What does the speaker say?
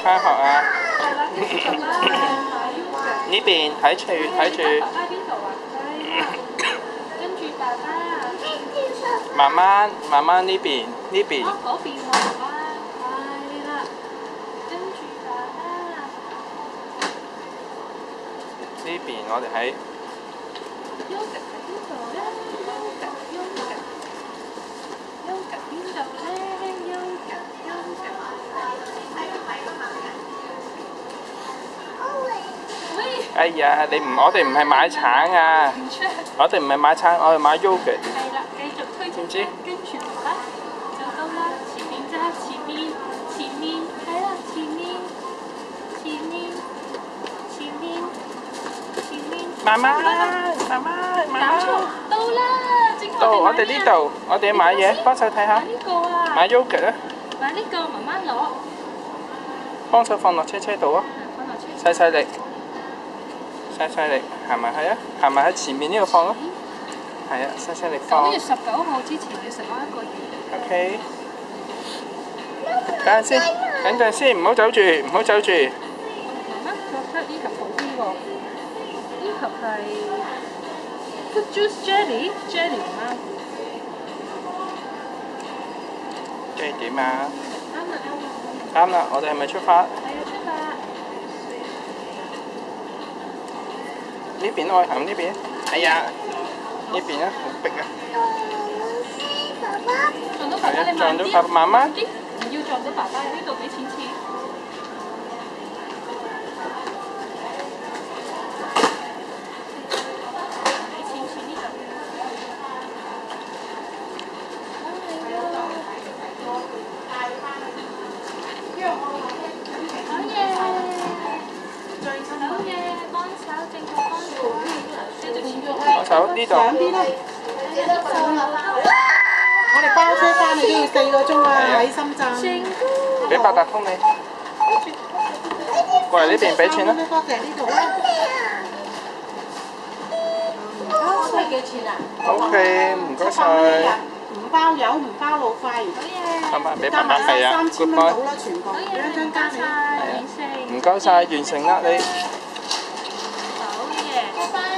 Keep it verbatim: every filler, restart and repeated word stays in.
返學啊？ 係啦，跟住爸爸買呢邊睇住睇住。 爸爸邊度啊？係啦，跟住爸爸。 慢慢慢慢呢邊呢邊。 哦，嗰邊喎，爸爸。係啦，跟住爸爸。 呢邊我哋喺。 Yoga 喺邊度咧 ？Yoga Yoga Yoga 邊度咧 ？Yoga Yoga。喂！ 哎呀，你唔，我哋唔係買橙啊！ 唔出。 我哋唔係買橙，我哋買 yogurt。 係啦，繼續推進啦，跟住爸爸就到啦，前面揸，前面前面係啦，前面前面前面前面。 慢慢慢慢慢慢。 到啦，正到我哋呢度，我哋買嘢，幫手睇下。 買呢個啊。 買 yogurt 啊！ 買呢個，慢慢攞。 幫手放落車車度啊！ 放落車。 細細力，細細力，行埋去啊！行埋喺前面呢度放咯。係啊，細細力放。 九月十九號之前要食翻一個月。 OK。等陣先，等陣先，唔好走住，唔好走住。 媽媽覺得呢盒好啲喎，呢盒係 fruit juice jelly，jelly 唔啱。 即係點啊？ 啱啦啱啦。 啱啦，我哋係咪出發？ 係啊，出發。 呢邊我行呢邊。哎呀，呢邊啊，好逼啊！ 撞到爸爸，你撞到慢啲。 爸爸慢慢啲，唔要撞到爸爸，呢度俾錢錢。俾錢錢呢度。好嘢！好嘢！幫手，正確幫手。繼續前腳。 幫手呢度。 兩邊啦。我哋包車翻去都要四個鐘啊！喺深圳。 俾八達通你。過嚟呢邊俾錢啦。 多謝呢度啦。包車幾錢啊 ？OK，唔該晒。 唔包油，唔包路費。 好嘢！ 咁啊，俾爸爸係啊。 三千蚊到啦，全部。 好嘢！ 兩張加你。 唔該晒，完成。 唔該晒，完成啦你。 好嘢！拜拜。